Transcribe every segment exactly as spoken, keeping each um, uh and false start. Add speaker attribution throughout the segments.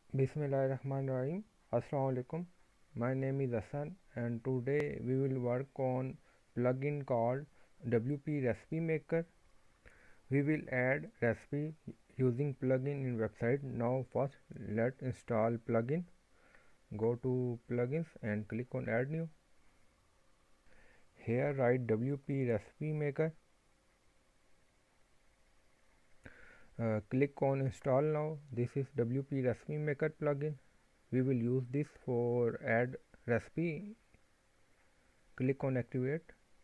Speaker 1: Bismillahirrahmanirrahim. Assalamu alaikum. My name is Hassan and today we will work on plugin called W P Recipe Maker. We will add recipe using plugin in website. Now first let's install plugin. Go to plugins and click on add new. Here write W P Recipe Maker. Uh, click on install now. This is W P Recipe Maker plugin. We will use this for add recipe. Click on activate.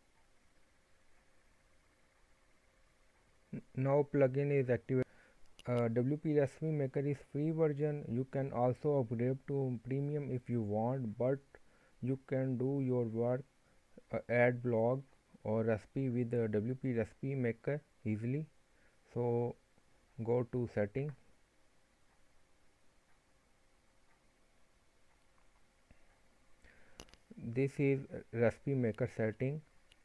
Speaker 1: Now plugin is activated. Uh, W P Recipe Maker is free version. You can also upgrade to premium if you want, but you can do your work, uh, add blog or recipe with the W P Recipe Maker easily. So go to setting. This is recipe maker setting.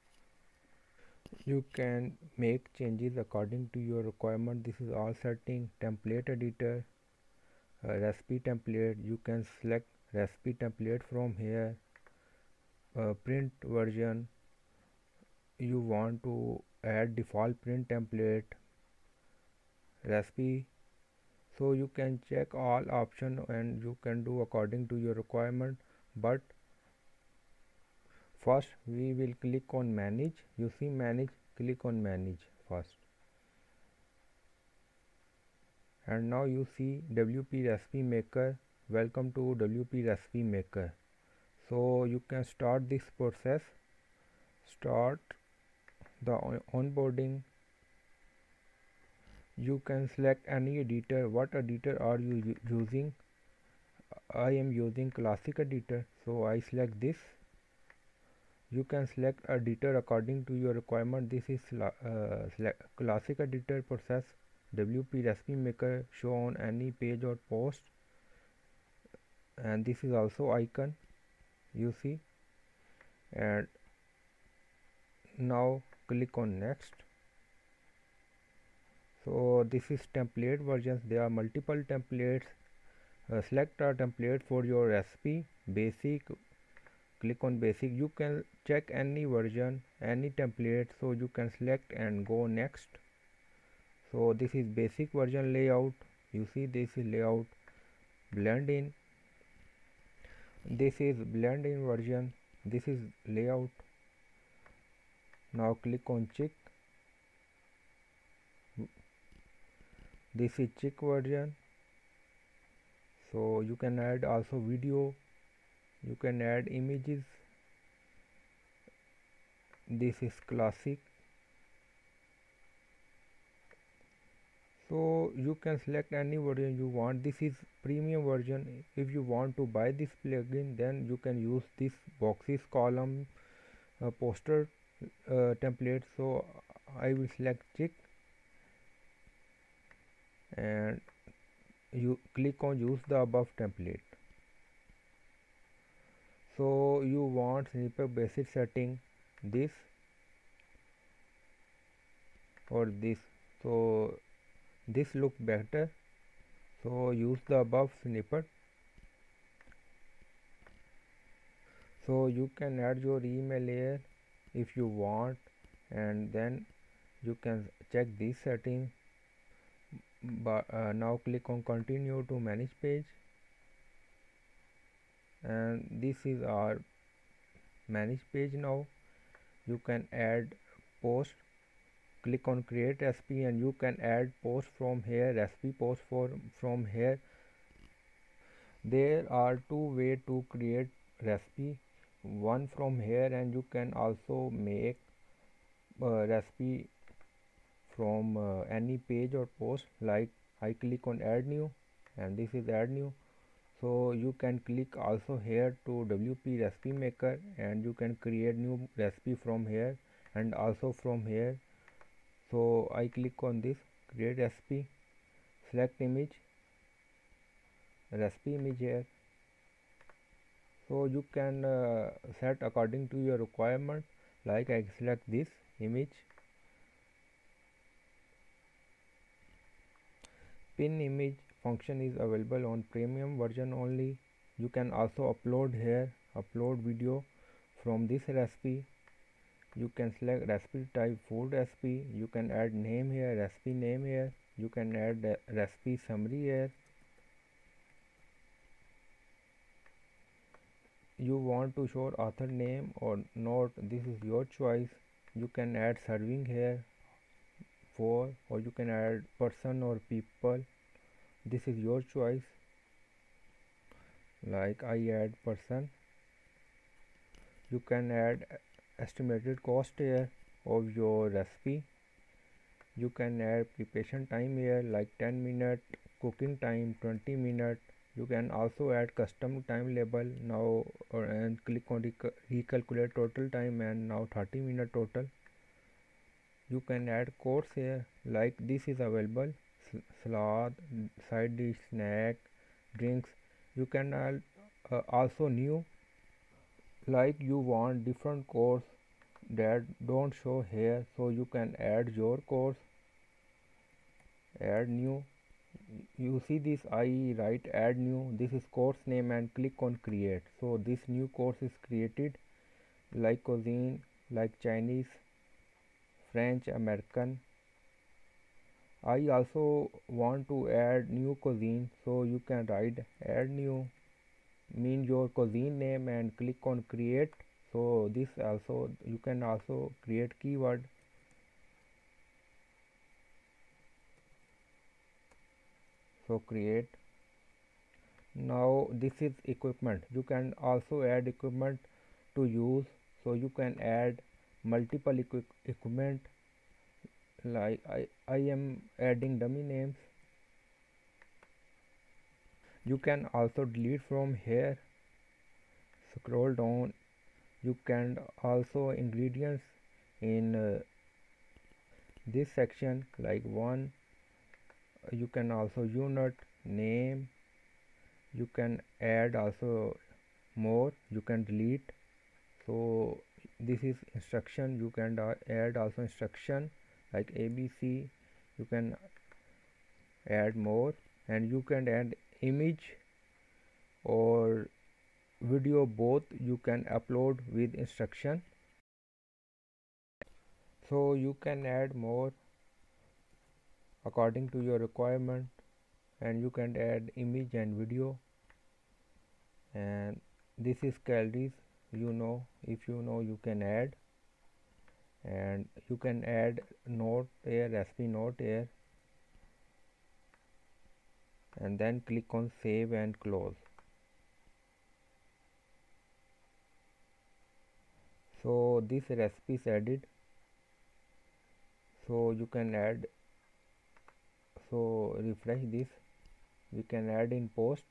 Speaker 1: You can make changes according to your requirement. This is all setting. Template editor, uh, recipe template. You can select recipe template from here. Uh, print version, you want to add default print template, recipe. So you can check all option and you can do according to your requirement. But first we will click on manage. You see manage, click on manage first. And now you see W P Recipe Maker. Welcome to W P Recipe Maker. So you can start this process. Start the onboarding. You can select any editor. What editor are you using? I am using classic editor, so I select this. You can select editor according to your requirement. This is uh, select classic editor process. W P Recipe Maker show on any page or post, and this is also icon, you see. And now click on next. So this is template versions. There are multiple templates. Uh, select a template for your recipe. Basic, click on basic. You can check any version, any template, so you can select and go next. So this is basic version layout. You see this is layout. Blend in, this is blend in version. This is layout. Now click on check. This is check version. So you can add also video, you can add images. This is classic. So you can select any version you want. This is premium version. If you want to buy this plugin, then you can use this boxes, column, uh, poster uh, template. So I will select check and you click on use the above template. So you want snippet basic setting, this or this. So this look better, so use the above snippet. So you can add your email here if you want, and then you can check this setting. But uh, now click on continue to manage page, and this is our manage page. Now you can add post. Click on create recipe and you can add post from here, recipe post for from here. There are two way to create recipe, one from here, and you can also make uh, recipe from uh, any page or post. Like I click on add new and this is add new. So you can click also here to W P Recipe Maker and you can create new recipe from here and also from here. So I click on this create recipe, select image, recipe image here. So you can uh, set according to your requirement. Like I select this image, pin image, function is available on premium version only. You can also upload here, upload video from this recipe. You can select recipe type food recipe. You can add name here, recipe name here. You can add the recipe summary here. You want to show author name or not, this is your choice. You can add serving here for, or you can add person or people, this is your choice. Like I add person. You can add estimated cost here of your recipe. You can add preparation time here like ten minute, cooking time twenty minute. You can also add custom time label now, or and click on rec recalculate total time, and now thirty minute total. You can add course here like this is available, salad, side dish, snack, drinks. You can add uh, also new, like you want different course that don't show here, so you can add your course, add new. You see this, I write add new, this is course name, and click on create. So this new course is created, like cuisine, like Chinese, French, American. I also want to add new cuisine, so you can write add new, mean your cuisine name, and click on create. So this also, you can also create keyword. So create. Now this is equipment. You can also add equipment to use, so you can add multiple equi equipment, like I, I am adding dummy names. You can also delete from here. Scroll down. You can also ingredients in uh, this section, like one. You can also unit name. You can add also more. You can delete. So this is instruction. You can add also instruction like A B C. You can add more, and you can add image or video, both you can upload with instruction. So you can add more according to your requirement, and you can add image and video. And this is calories, you know, if you know, you can add. And you can add note here, recipe note here, and then click on save and close. So this recipe is added, so you can add. So refresh this, we can add in post.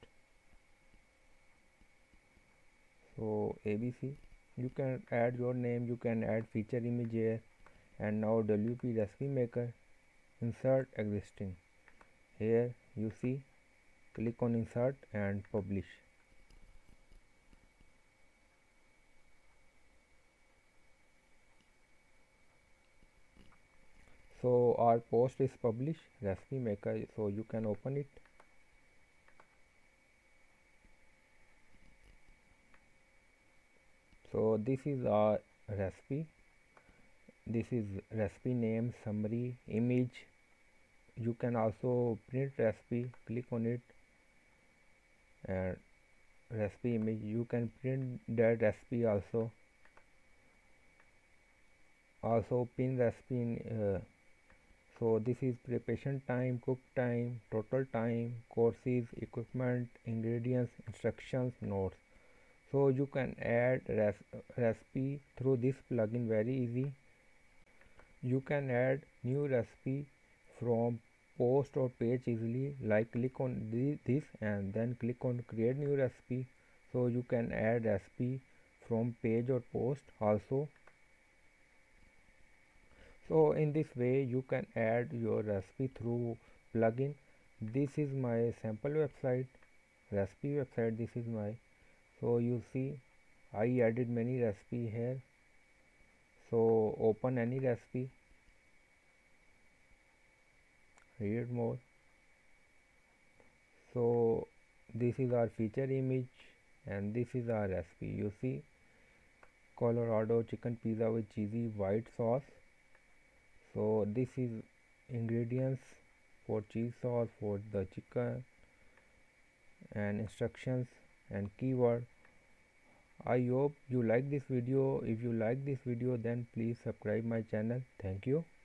Speaker 1: So A B C, you can add your name, you can add feature image here. And now W P recipe maker, insert existing. Here you see, click on insert and publish. So our post is published, recipe maker, so you can open it. So this is our recipe. This is recipe name, summary, image. You can also print recipe, click on it, and recipe image, you can print that recipe also. Also pin recipe in, uh, so this is preparation time, cook time, total time, courses, equipment, ingredients, instructions, notes. So you can add res recipe through this plugin very easy. You can add new recipe from post or page easily, like click on this and then click on create new recipe. So you can add recipe from page or post also. So in this way you can add your recipe through plugin. This is my sample website, recipe website. This is my, so you see I added many recipe here. So open any recipe, read more. So this is our feature image and this is our recipe. You see, Colorado chicken pizza with cheesy white sauce. So this is ingredients for cheese sauce for the chicken and instructions and keyword. I hope you like this video. If you like this video, then please subscribe my channel. Thank you.